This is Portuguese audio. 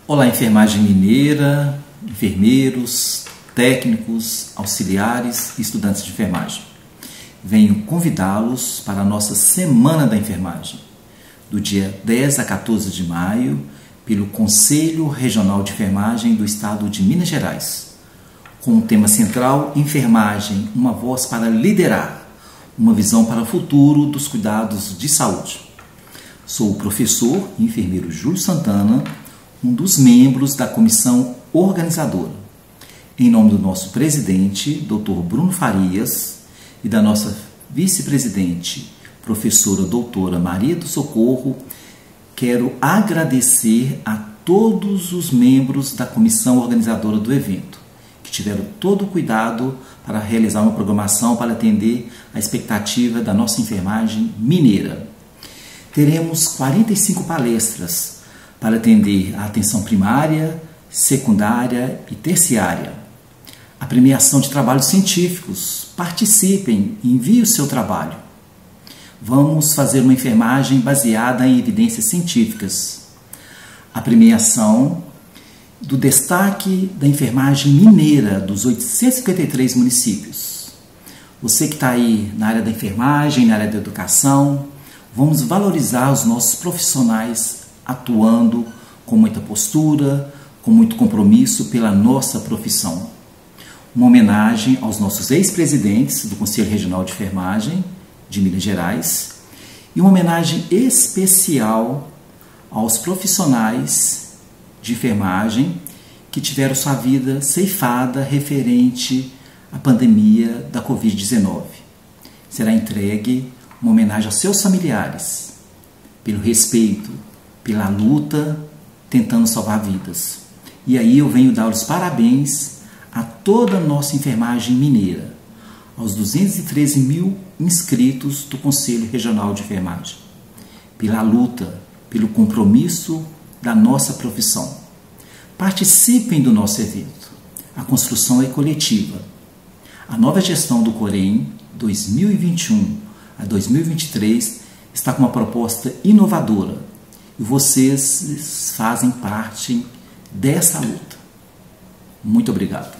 Olá, enfermagem mineira, enfermeiros, técnicos, auxiliares e estudantes de enfermagem. Venho convidá-los para a nossa Semana da Enfermagem, do dia 10 a 14 de maio, pelo Conselho Regional de Enfermagem do Estado de Minas Gerais, com o tema central Enfermagem, uma voz para liderar, uma visão para o futuro dos cuidados de saúde. Sou o professor e enfermeiro Júlio Santana, um dos membros da comissão organizadora. Em nome do nosso presidente, Dr. Bruno Farias, e da nossa vice-presidente, professora doutora Maria do Socorro, quero agradecer a todos os membros da comissão organizadora do evento, que tiveram todo o cuidado para realizar uma programação para atender a expectativa da nossa enfermagem mineira. Teremos 45 palestras para atender a atenção primária, secundária e terciária. A premiação de trabalhos científicos. Participem e enviem o seu trabalho. Vamos fazer uma enfermagem baseada em evidências científicas. A premiação do destaque da enfermagem mineira dos 853 municípios. Você que está aí na área da enfermagem, na área da educação, vamos valorizar os nossos profissionais atuando com muita postura, com muito compromisso pela nossa profissão. Uma homenagem aos nossos ex-presidentes do Conselho Regional de Enfermagem de Minas Gerais e uma homenagem especial aos profissionais de enfermagem que tiveram sua vida ceifada referente à pandemia da Covid-19. Será entregue uma homenagem aos seus familiares, pelo respeito, pela luta, tentando salvar vidas. E aí eu venho dar os parabéns a toda a nossa enfermagem mineira, aos 213 mil inscritos do Conselho Regional de Enfermagem, pela luta, pelo compromisso da nossa profissão. Participem do nosso evento. A construção é coletiva. A nova gestão do Corém 2021 a 2023 está com uma proposta inovadora e vocês fazem parte dessa luta. Muito obrigado.